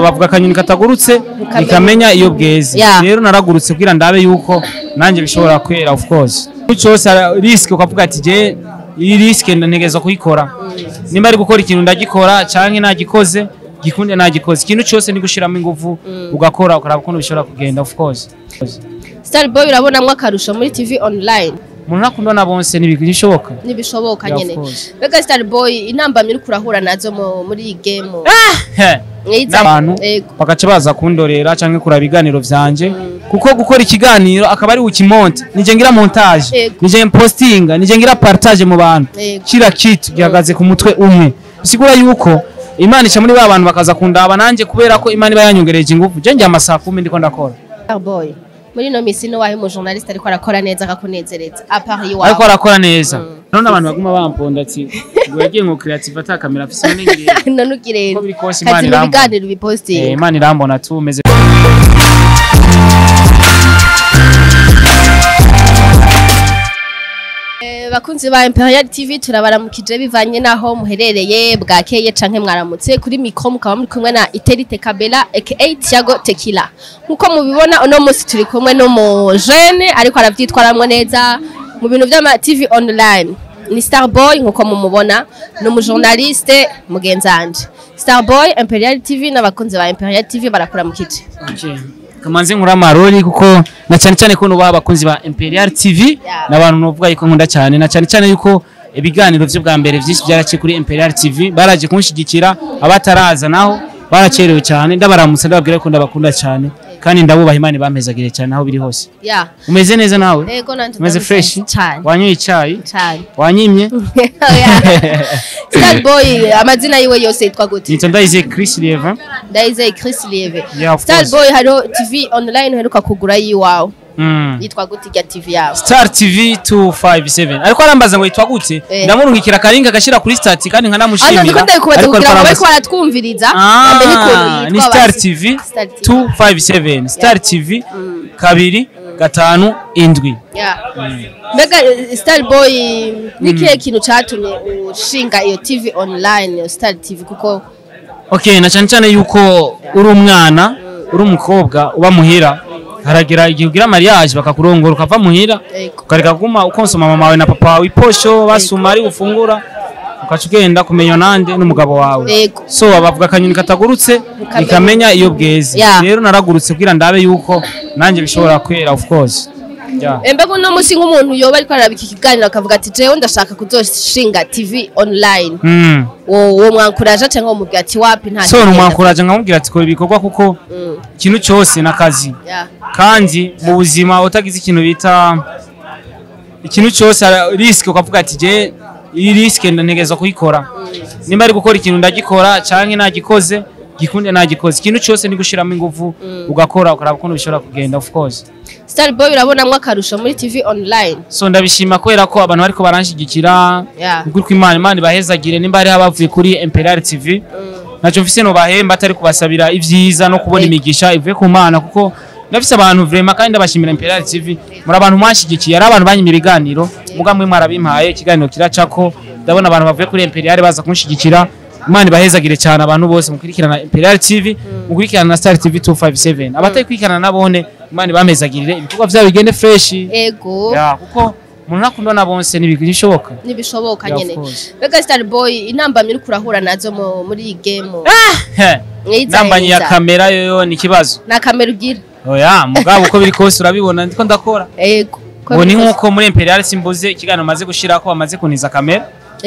bavuga akanyoni katagurutse ikamenya iyo bweze. Rero naragurutse kugira ndabe yuko nanje bishobora kwera of course. Cyose risk ukavuga ati je iyi risk ntegeza kuyikora. Nimba ari gukora ikintu ndagikora canke nagikoze gikunde nagikoze. Ikintu cyose ni gushiramo ingufu ugakora ukaraba ko bishobora kugenda of course. Starboy urabonamwe akarusho muri TV online. Umuntu nakundana bonse nibishoboka. Nibishoboka nyene. Bega Starboy intambamye uri kurahura nazo muri iyi game. N'abantu bagaca baza kundorera canke kuraba iganiro vyanje kuko gukora ikiganiro akaba ari ukimonte nije ngira montage nije postinga nije ngira partage mu bantu kira kitu gihagaze ku mutwe umwe bisigura yuko Imana ica muri ba bantu bakaza kundaba nanje kubera ko Imana iba yanyongereje ingufu je ngiye amasaha 10 ndiko ndakora. Starboy muri no misi no wahe mu journalist ariko arakora neza akakunezereza apart yiwa ariko arakora neza none abantu baguma bamponda ati gwagiye ngo creative ata kamera afise n'ingire none ugire kazi mu biganiro biposting Imana irambona tu meze bakunzi ba Imperial TV turabaramukije bivanye naho muherereye bwakeye canke mwaramutse kuri micro mukaba muri kumwe na Iterite Kabela aka Thiago Tequila nkuko mubibona uno munsi turi kumwe no mu jeune ariko aravyitwaramwe neza mu bintu vy'ama TV online ni Starboy nkuko mumubona no mu journaliste mugenzanje Starboy Imperial TV n'abakunzi ba Imperial TV barakuramukije. Kamanzi nkura marori kuko na cyane cyane ko nuba abakunzi ba Imperial TV nabantu novuga yuko nkunda cyane na cyane cyane yuko ibiganiro byo bwa mbere byinshi byaraciye kuri Imperial TV baraje kunshigikira abataraza naho baracerewe cyane ndabaramutse ndababwira ko ndabakunda cyane kandi ndabubaha Imana bampezagire cyane aho biri hose. Umeze neza nawe? Yego nanje umeze fresh cyane. Wanyoye icyayi? Cyane. Wanyimye? Starboy amazina yiwe yose yitwa gute? Nito Ndayizeye Chris Lieve. Ndayizeye Chris Lieve. Starboy haro TV online heruka kugura yiwawe. Yitwa gute ya TV yawe? Star TV 257. Ariko arambaza ngo yitwa gute? Ndamurungikira karinga gashira kuri stati kandi nkanamushimira. Ariko bariko baratwumviriza. Ni Star TV 257. Star TV 2 5 7. Mbega Starboy nikihe kintu catumye ushinga iyo TV online yo Star TV kuko Okay na cyane cyane yuko uri umwana uri umukobwa uba muhira haragira igihe ugira mariage bakakurongora ukava muhira ukareka kuguma ukonsoma mama wawe na papa wawe iposho basuma ari ufungura ukacugenda kumenya nande n'umugabo wawe so bavuga akanyoni katagurutse ikamenya iyo bweze. Rero naragurutse kugira ndabe yuko nanje bishobora kwera of course. Mbega no musi nk'umuntu yoba ariko arabika ikiganiro akavuga ati jewe ndashaka kuzoshinga TV online wo mwankuraje cyangwa umubwira ati wapi nta so mwankuraje nkamubwira ati ko ibikorwa kuko ikintu cyose nakazi kandi mu buzima utagize ikintu bita ikintu cyose risk ukavuga ati je iyi risk ntegeza kuyikora nimba ari gukora ikintu ndagikora canke nagikoze gikunde nagikoze ikintu cyose ni gushiramo ingufu ugakora ukaraba ko bishobora kugenda of course. Starboy urabonamwe akarusho muri TV online so ndabishima kwera ko abantu bariko baranshigikira kuri Imana bahezagire nimba ari abavuye kuri Imperial TV naco mfise no bahemba atari kubasabira ivyiza no kubona imigisha ivuye ku Mana kuko ndafise abantu vraiment kandi ndabashimira Imperial TV muri abantu mwanshigikiye ari abantu banyimira ibiganiro mugamwe mwarabimpaye ikiganiro kiracako ndabona abantu bavuye kuri Imperial baza kunshigikira Imana bahezagire cyane abantu bose mukurikirana Imperial TV mukurikirana na Star TV 257 abatari kwikirana nabone Imana bamezagirire ibikorwa byabo bigende fresh kuko umuntu nakundana bonse nibishoboka nyene. Bega Starboy intambamye uri kurahura nazo muri iyi game intambamye ya kamera yoyo ni kibazo na kamera ugira mugabo uko biri kose urabibona ndiko ndakora ngo ni nkuko muri Imperial simbuze ikiganiro maze gushira ko bamaze kuniza kamera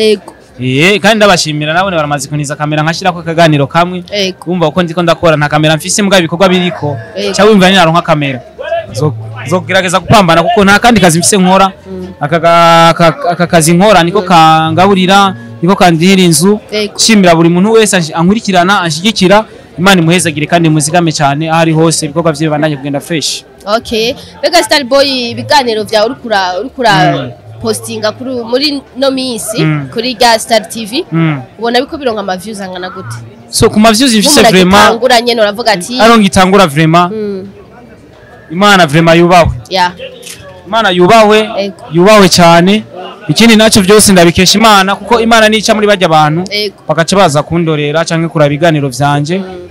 kandi ndabashimira nabone baramaze kuniza kamera nkashira ko kaganiro kamwe kumva uko ndiko ndakora nta kamera mfise mbwa ibikorwa biriko cya wimva ni naronka kamera zogerageza kupambana kuko nta kandi kazi mfise nkora aka kazi nkora niko kangaburira niko kandihira inzu shimira buri muntu wese ankurikirana anshigikira Imana imuhezagire kandi muzigame cyane ahari hose ibikorwa bye bandanye kugenda fresh. Bega Starboy ibiganiro vya urikura postinga kuri muri no misi kuri Star TV ubona biko bironka ama views angana gute? So ku ma views ifise vraiment angura nyene uravuga ati aronga itangura vraiment Imana vraiment yubahwe Imana yubahwe cyane ikindi naco byose ndabikesha Imana kuko Imana nica muri bajya abantu bagaca baza kundorera canke kuraba ibiganiro vyanje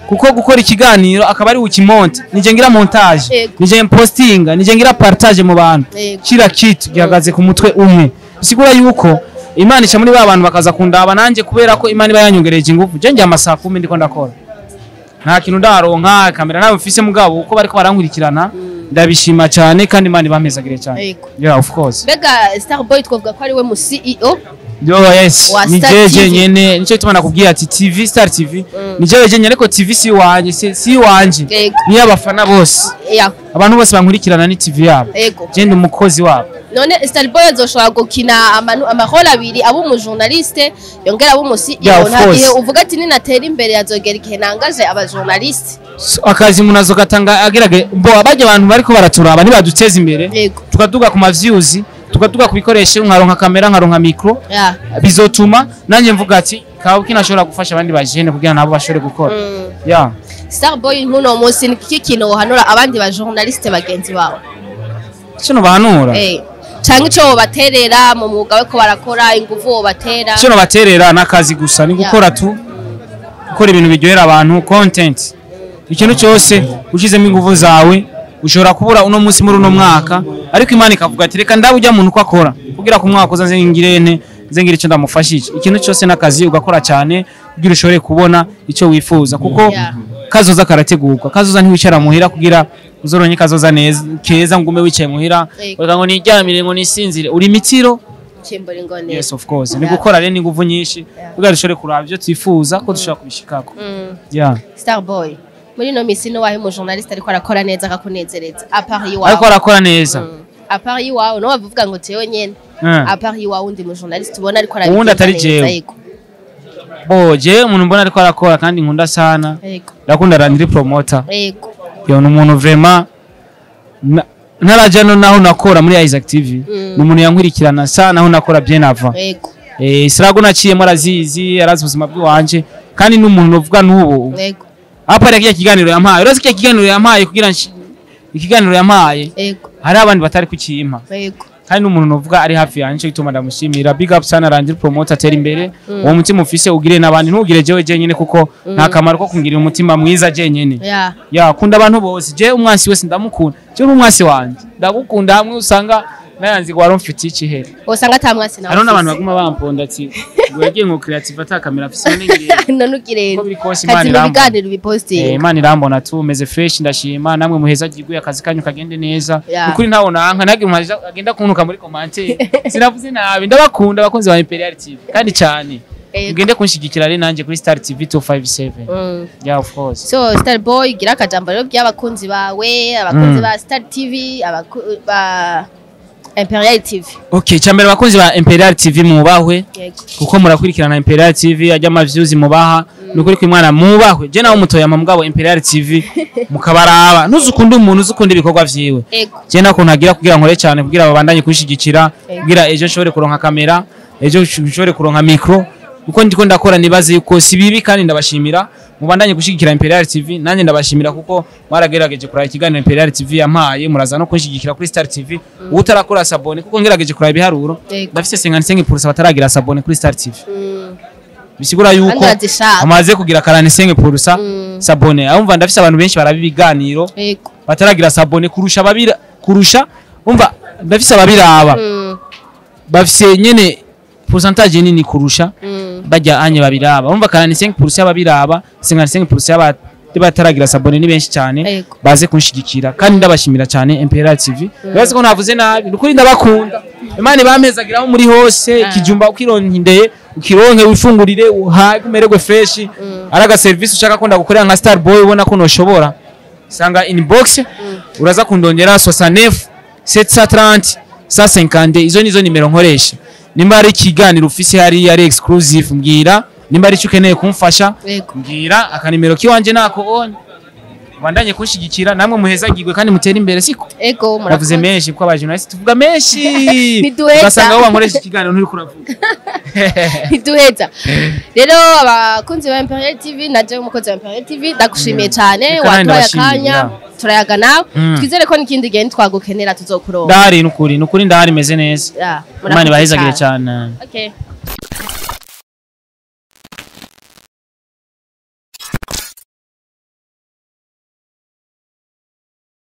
kuko gukora ikiganiro akaba ari ukimonte nije ngira montage nije postinga nije ngira partage mu bantu kira kitu gihagaze ku mutwe umwe bisigura yuko Imana ica muri ba bantu bakaza kundaba nanje kubera ko Imana iba yanyongereje ingufu je njya amasaha 10 ndiko ndakora nta kintu ndaronka kamera nawe mfise mugabo uko bariko barankurikirana ndabishima cyane kandi Imana ibamezagire cyane yeah of course bega Starboy twovuga ko ari we mu CEO yes ni jeje nyene nico tumana kubwira ati TV Star TV ni jeje nyene ko TV si wanje si wanje ni abafana bose abantu bose bankurikirana ni TV yabo je ndi umukozi wabo none Starboy azoshobora gukina amahoro abiri abo mu journaliste yongera abo mu CEO ntagihe uvuga ati ninatera imbere yazogera igihe nangaje aba journaliste akazi munazo gatanga agerage mbo abaje abantu bariko baraturaba nibaduteza imbere tukaduga ku views tukaduga kubikoresha nkaronka kamera nkaronka micro bizotuma nanje mvuga ati kawe kinashobora gufasha abandi bajene kugira nabo bashore gukora Starboy nkuno munsi niki kintu wohanura abandi ba journaliste bagenzi bawe cyo bahanura canke ico baterera mu mwuga we ko barakora ingufu batera cyo baterera nakazi gusa ni gukora tu gukora ibintu biryohera abantu content ikintu cyose ushizemo ingufu zawe ushobora kubura uno munsi muri uno mwaka ariko Imana ikavuga ati reka ndabujya muntu uko akora kugira ku mwaka uza ngirene ngira icyo ndamufashije ikintu cyose nakazi ugakora cyane kugira ushobore kubona icyo wifuza kuko kazoza karategurwa kazoza ntiwicara muhira kugira uzoronye kazoza neza keza ngume wicaye muhira uvuga ngo niryamire ngo nisinzire uri mitiro chimbori ngone yes of course ni gukora rene ingufu nyinshi kugira ushobore kuraba ibyo twifuza ko dushobora kubishikako Starboy muri no misi no wahe mu journaliste ariko arakora neza akakunezereza a Paris wawe ariko arakora neza a Paris wawe no bavuga ngo tewe nyene a Paris wawe undi mu journaliste ubona ariko arabikora ubundi atari jewe boje umuntu mbona ariko arakora kandi nkunda sana ndakunda Landry promoter yo umuntu vraiment ntarajano naho nakora muri Isaac TV n'umuntu yankurikirana sana naho nakora bien avant sirago naciye marazizi arazi ubuzima bw'iwanje kandi n'umuntu uvuga n'ubu apa rya kiganiro yampaye urazi kiya kiganiro yampaye kugira ikiganiro yampaye hari abandi batari kukimpa kandi n'umuntu uvuga ari hafi yanje gituma ndamushimira big up sana Landry promoter atera imbere uwo mutima ufise ugire nabandi ntugire jewe jenyene kuko nta kamaro ko kungirira umutima mwiza jenyene kunda abantu bose je umwansi wese ndamukunda je n'umwansi wanje ndagukunda hamwe usanga nayanzi gwaro mfiti ikihere usanga atamwasi nawe arona abantu baguma bamponda ati gwege ngo creative ata kamera afise n'ingire nanugire kazi mu biganiro biposting Imana irambona tu meze fresh ndashima namwe muheza giguye akazi kanyu kagende neza ukuri ntabona anka nage muhaje agenda kunuka muri commentaire sinavuze nabi ndabakunda abakunzi ba Imperial TV kandi cyane ugende kunshigikira re nanje kuri Star TV 257 yeah of course so Starboy gira akajambo rero by'abakunzi bawe abakunzi ba Star TV ba Imperial TV okay cyambere bakunzi ba Imperial TV mubahwe kuko murakurikirana Imperial TV ajya views mubaha nukuri kwimwana mubahwe je nawo mutoya mugabo Imperial TV mukabaraba nuzukunda umuntu uzukunda ibikorwa vyiwe je nako ntagira kugira nkore cyane kugira babandanye kwishigikira kugira ejo nshobore kuronka kamera ejo nshobore kuronka micro kuko ndiko ndakora nibaze yuko sibibi kandi ndabashimira mubandanye gushigikira Imperial TV nanje ndabashimira kuko maragerageje kuraba ikiganiro Imperial TV yampaye muraza no kunshigikira kuri Star TV utarakora sabone kuko ngerageje kuraba ibiharuro ndafise 55% bataragira sabone kuri Star TV bisigura yuko amaze kugira 45% sabone umva ndafise abantu benshi barabibiganiro bataragira sabone kurusha umva ndafise ababiraba bafise nyene pourcentage nini kurusha bajya anye babiraba umva 45% y'ababiraba 55% y'abataragira sabone ni benshi cyane baze kunshigikira kandi ndabashimira cyane Imperial TV baze ko navuze nabi ukuri ndabakunda Imana ibamezagiraho muri hose kijumba ukironkindeye ukironke wifungurire uhagumererwe fresh araga service ushaka kunda gukorera nka Starboy ubona ko noshobora sanga inbox uraza kundongera 69 730 150 izo nizo nimero nkoresha nimba ari kiganiro ufise hari ari exclusive mbwira nimba ari cyukeneye kumfasha mbwira akanimero kiwanje nako onye bandanye kunshigikira namwe muhezagirwe kandi mutera imbere siko muravuze menshi kwa abajournalist tuvuga menshi basanga aho nkoresha ikiganiro nturi kuravuga niduheza rero abakunzi ba Imperial TV naje umukozi wa Imperial TV ndagushimiye cyane watwaye akanya turayaga nawe twizere ko nikindi gihe twagukenera tuzokuronka ndahari nukuri ndahari meze neza Imana bahezagire cyane okay